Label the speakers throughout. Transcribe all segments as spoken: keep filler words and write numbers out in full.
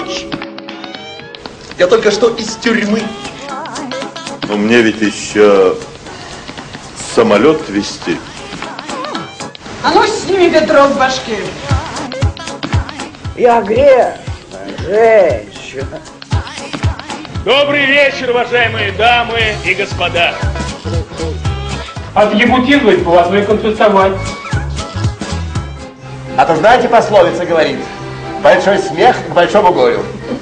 Speaker 1: ночь. Я только что из тюрьмы.
Speaker 2: Но мне ведь еще самолет везти.
Speaker 3: А ну сними ветрок в башке.
Speaker 4: Я грешная женщина.
Speaker 5: Добрый вечер, уважаемые дамы и господа.
Speaker 6: Отъебутизовать поводно и конфисковать.
Speaker 1: А то знаете, пословица говорит: большой смех к большому горю.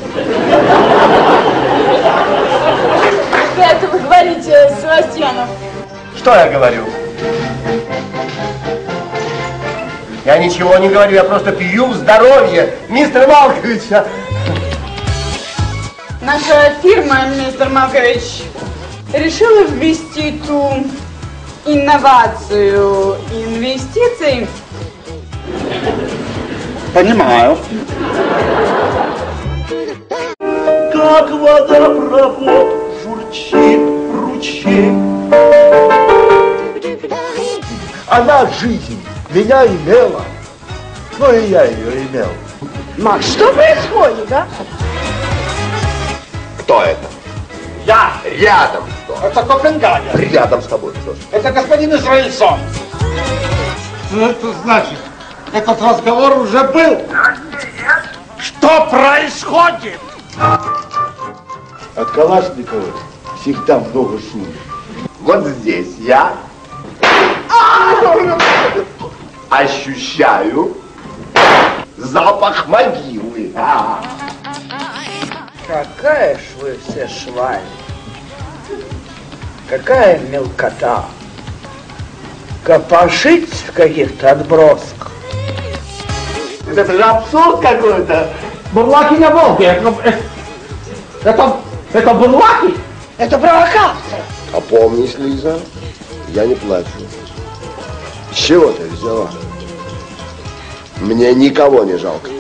Speaker 3: Вы это вы говорите, Севастьянов.
Speaker 1: Что я говорю? Я ничего не говорю, я просто пью здоровье мистера Малковича.
Speaker 3: Наша фирма, мистер Малкович, решила ввести ту инновацию инвестиций.
Speaker 4: Понимаю.
Speaker 7: Как водопровод журчит ручей. Она жизнь меня имела, но и я ее имел.
Speaker 4: Макс, что происходит, а?
Speaker 1: Кто это?
Speaker 6: Я!
Speaker 1: Рядом кто?
Speaker 6: Это Копенгаген.
Speaker 1: Рядом с тобой кто?
Speaker 6: Это господин Израильсон. Что это значит? Этот разговор уже был. Что происходит?
Speaker 7: От Калашникова всегда много шума.
Speaker 1: Вот здесь я ощущаю запах могилы. А.
Speaker 4: Какая ж вы все шваль. Какая мелкота. Копошить в каких-то отбросках.
Speaker 1: Это же абсурд какой-то.
Speaker 6: Бурлаки на Волге. Это, это, это бурлаки?
Speaker 4: Это провокация.
Speaker 7: А помнишь, Лиза, я не плачу. С чего ты взяла? Мне никого не жалко.